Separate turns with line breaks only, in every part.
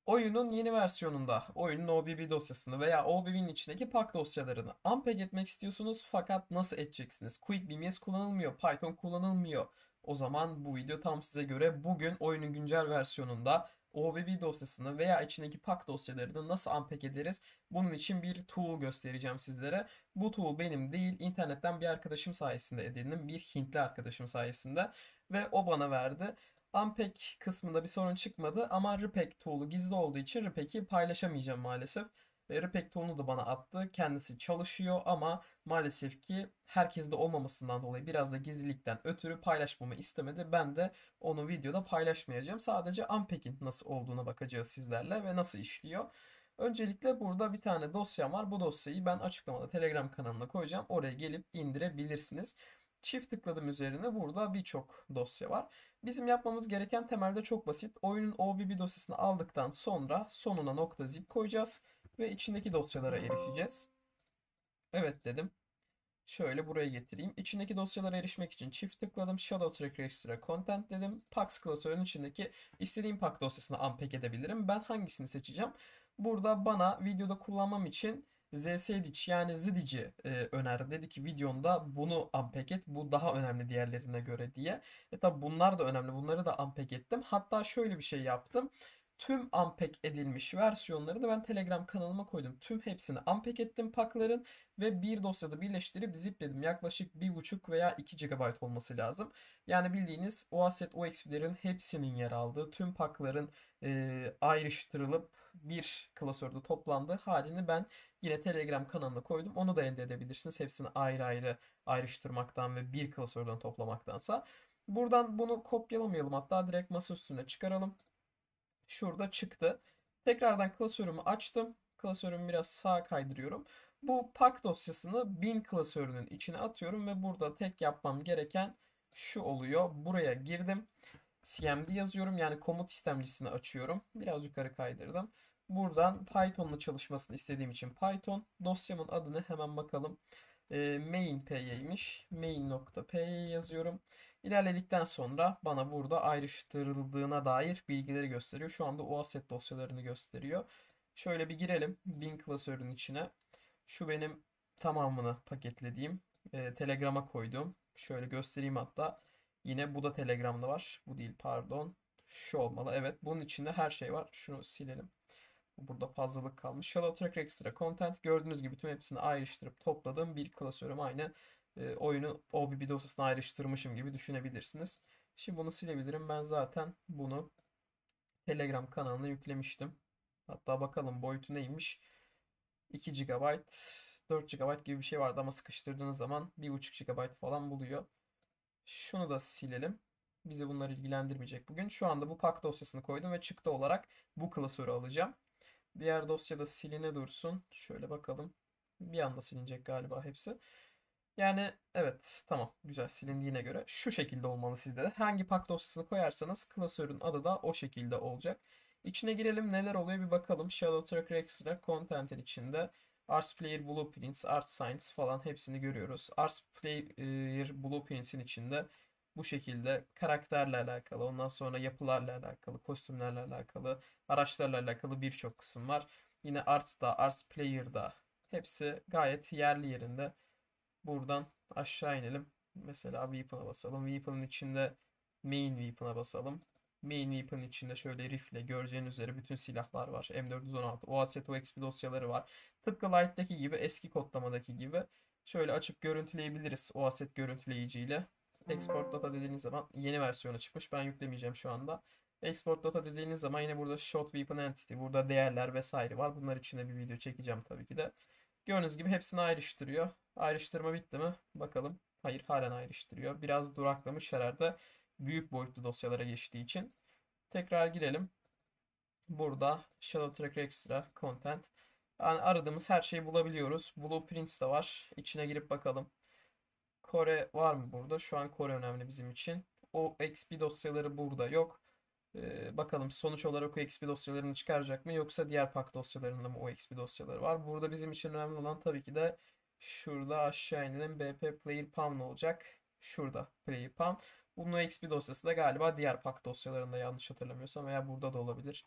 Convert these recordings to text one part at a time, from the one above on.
Oyunun yeni versiyonunda oyunun OBB dosyasını veya OBB'nin içindeki pak dosyalarını unpack etmek istiyorsunuz fakat nasıl edeceksiniz? Quick BMS kullanılmıyor, Python kullanılmıyor. O zaman bu video tam size göre. Bugün oyunun güncel versiyonunda OBB dosyasını veya içindeki pak dosyalarını nasıl unpack ederiz? Bunun için bir tool göstereceğim sizlere. Bu tool benim değil, internetten bir arkadaşım sayesinde edindim. Bir Hintli arkadaşım sayesinde ve o bana verdi. Unpack kısmında bir sorun çıkmadı ama Repack tool'u gizli olduğu için Repack'i paylaşamayacağım maalesef. Repack tool'unu da bana attı. Kendisi çalışıyor ama maalesef ki herkeste olmamasından dolayı biraz da gizlilikten ötürü paylaşmamı istemedi. Ben de onu videoda paylaşmayacağım. Sadece Unpack'in nasıl olduğuna bakacağız sizlerle ve nasıl işliyor. Öncelikle burada bir tane dosyam var. Bu dosyayı ben açıklamada Telegram kanalına koyacağım. Oraya gelip indirebilirsiniz. Çift tıkladım üzerine. Burada birçok dosya var. Bizim yapmamız gereken temelde çok basit. Oyunun OBB dosyasını aldıktan sonra sonuna nokta .zip koyacağız ve içindeki dosyalara erişeceğiz. Evet dedim. Şöyle buraya getireyim. İçindeki dosyalara erişmek için çift tıkladım. Shadow Tracker Extra Content dedim. Pax klasörünün içindeki istediğim pak dosyasını unpack edebilirim. Ben hangisini seçeceğim? Burada bana videoda kullanmam için ZSDic yani Zdic'i önerdi. Dedi ki videonda bunu unpack et. Bu daha önemli diğerlerine göre diye. Tabi bunlar da önemli. Bunları da unpack ettim. Hatta şöyle bir şey yaptım. Tüm unpack edilmiş versiyonları da ben Telegram kanalıma koydum. Tüm hepsini unpack ettim pakların ve bir dosyada birleştirip zipledim. Yaklaşık 1,5 veya 2 GB olması lazım. Yani bildiğiniz OASET OXP'lerin hepsinin yer aldığı tüm pakların ayrıştırılıp bir klasörde toplandığı halini ben yine Telegram kanalına koydum. Onu da elde edebilirsiniz. Hepsini ayrı ayrı ayrıştırmaktan ve bir klasörden toplamaktansa. Buradan bunu kopyalamayalım, hatta direkt masa üstüne çıkaralım. Şurada çıktı. Tekrardan klasörümü açtım. Klasörümü biraz sağa kaydırıyorum. Bu pak dosyasını bin klasörünün içine atıyorum ve burada tek yapmam gereken şu oluyor. Buraya girdim. CMD yazıyorum, yani komut istemcisini açıyorum. Biraz yukarı kaydırdım. Buradan Python'la çalışmasını istediğim için Python. Dosyamın adını hemen bakalım. Main.py'ymiş. Main.py yazıyorum. İlerledikten sonra bana burada ayrıştırıldığına dair bilgileri gösteriyor. Şu anda OASET dosyalarını gösteriyor. Şöyle bir girelim bin klasörün içine. Şu benim tamamını paketlediğim, Telegram'a koyduğum. Şöyle göstereyim hatta. Yine bu da Telegram'da var. Bu değil, pardon. Şu olmalı. Evet, bunun içinde her şey var. Şunu silelim. Burada fazlalık kalmış. Shadow Tracker Extra Content. Gördüğünüz gibi tüm hepsini ayrıştırıp topladığım bir klasörüm. Aynı oyunu OBB dosyasına ayrıştırmışım gibi düşünebilirsiniz. Şimdi bunu silebilirim. Ben zaten bunu Telegram kanalına yüklemiştim. Hatta bakalım boyutu neymiş. 2 GB, 4 GB gibi bir şey vardı ama sıkıştırdığınız zaman 1,5 GB falan buluyor. Şunu da silelim. Bizi bunlar ilgilendirmeyecek bugün. Şu anda bu pak dosyasını koydum ve çıktı olarak bu klasörü alacağım. Diğer dosyada siline dursun. Şöyle bakalım. Bir anda silinecek galiba hepsi. Yani evet, tamam, güzel, silindiğine göre şu şekilde olmalı sizde de. Hangi pak dosyasını koyarsanız klasörün adı da o şekilde olacak. İçine girelim, neler oluyor bir bakalım. Shadow Tracker Extra Content'in içinde Ars Player Blueprints, Art Science falan hepsini görüyoruz. Ars Player Blueprints'in içinde bu şekilde karakterle alakalı, ondan sonra yapılarla alakalı, kostümlerle alakalı, araçlarla alakalı birçok kısım var. Yine Arts'da, Ars Player'da hepsi gayet yerli yerinde. Buradan aşağı inelim. Mesela Weapon'a basalım. Weapon'ın içinde Main Weapon'a basalım. Main Weapon'ın içinde şöyle rifle göreceğiniz üzere bütün silahlar var. M416, OASET, OXP dosyaları var. Tıpkı Lite'daki gibi, eski kodlamadaki gibi şöyle açıp görüntüleyebiliriz OASET görüntüleyiciyle. Export data dediğiniz zaman yeni versiyonu çıkmış. Ben yüklemeyeceğim şu anda. Export data dediğiniz zaman yine burada shot weapon entity, burada değerler vesaire var. Bunlar için de bir video çekeceğim tabii ki de. Gördüğünüz gibi hepsini ayrıştırıyor. Ayrıştırma bitti mi? Bakalım. Hayır, halen ayrıştırıyor. Biraz duraklamış herhalde. Büyük boyutlu dosyalara geçtiği için. Tekrar girelim. Burada Shadow Tracker Extra Content. Yani aradığımız her şeyi bulabiliyoruz. Blueprints de var. İçine girip bakalım. Kore var mı burada? Şu an Kore önemli bizim için. O XP dosyaları burada yok. Bakalım sonuç olarak o XP dosyalarını çıkaracak mı, yoksa diğer pak dosyalarında mı o XP dosyaları var? Burada bizim için önemli olan tabii ki de şurada aşağı inelim. BP Player Pam ne olacak? Şurada Player Pam. Bunun o XP dosyası da galiba diğer pak dosyalarında, yanlış hatırlamıyorsam, veya burada da olabilir.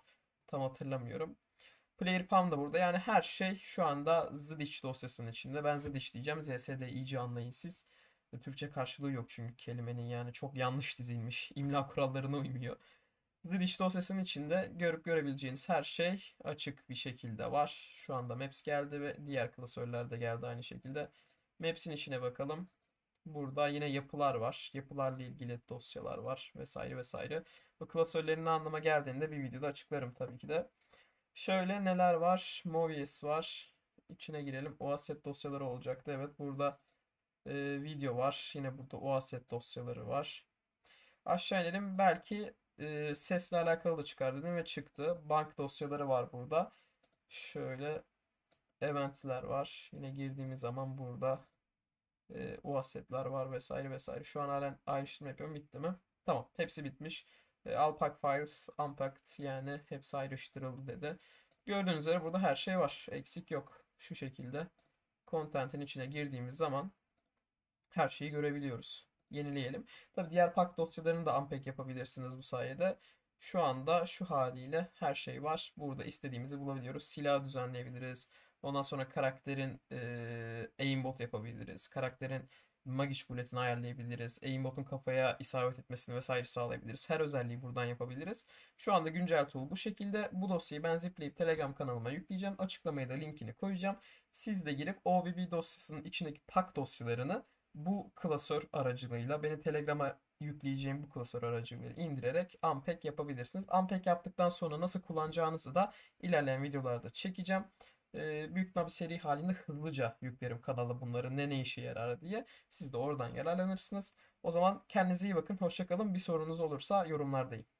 Tam hatırlamıyorum. Player Pam da burada. Yani her şey şu anda Zdic dosyasının içinde. Ben Zdic diyeceğim. ZSD iyice anlayın siz. Türkçe karşılığı yok çünkü kelimenin, yani çok yanlış dizilmiş. İmla kurallarına uymuyor. Zdic dosyasının içinde görüp görebileceğiniz her şey açık bir şekilde var. Şu anda Maps geldi ve diğer klasörler de geldi aynı şekilde. Maps'in içine bakalım. Burada yine yapılar var. Yapılarla ilgili dosyalar var vesaire vesaire. Bu klasörlerin ne anlama geldiğini de bir videoda açıklarım tabii ki de. Şöyle neler var? Movies var. İçine girelim. OASET dosyaları olacaktı. Evet, burada video var. Yine burada OASET dosyaları var. Aşağı inelim. Belki sesle alakalı da çıkar dedim ve çıktı. Bank dosyaları var burada. Şöyle eventler var. Yine girdiğimiz zaman burada OASET'ler var vesaire vesaire. Şu an halen ayrıştırma yapıyorum. Bitti mi? Tamam. Hepsi bitmiş. Unpack files, unpacked, yani hepsi ayrıştırıldı dedi. Gördüğünüz üzere burada her şey var. Eksik yok. Şu şekilde content'in içine girdiğimiz zaman her şeyi görebiliyoruz. Yenileyelim. Tabi diğer pack dosyalarını da unpack yapabilirsiniz bu sayede. Şu anda şu haliyle her şey var. Burada istediğimizi bulabiliyoruz. Silah düzenleyebiliriz. Ondan sonra karakterin aimbot yapabiliriz. Karakterin magic bulletini ayarlayabiliriz. Aimbot'un kafaya isabet etmesini vesaire sağlayabiliriz. Her özelliği buradan yapabiliriz. Şu anda güncel tool bu şekilde. Bu dosyayı ben zipleyip Telegram kanalıma yükleyeceğim. Açıklamaya da linkini koyacağım. Siz de girip OBB dosyasının içindeki pack dosyalarını bu klasör aracılığıyla, beni Telegram'a yükleyeceğim bu klasör aracılığıyla indirerek unpack yapabilirsiniz. Unpack yaptıktan sonra nasıl kullanacağınızı da ilerleyen videolarda çekeceğim. Büyük ihtimal bir seri halinde hızlıca yüklerim kanala bunları, ne işe yarar diye. Siz de oradan yararlanırsınız. O zaman kendinize iyi bakın. Hoşça kalın. Bir sorunuz olursa yorumlardayım.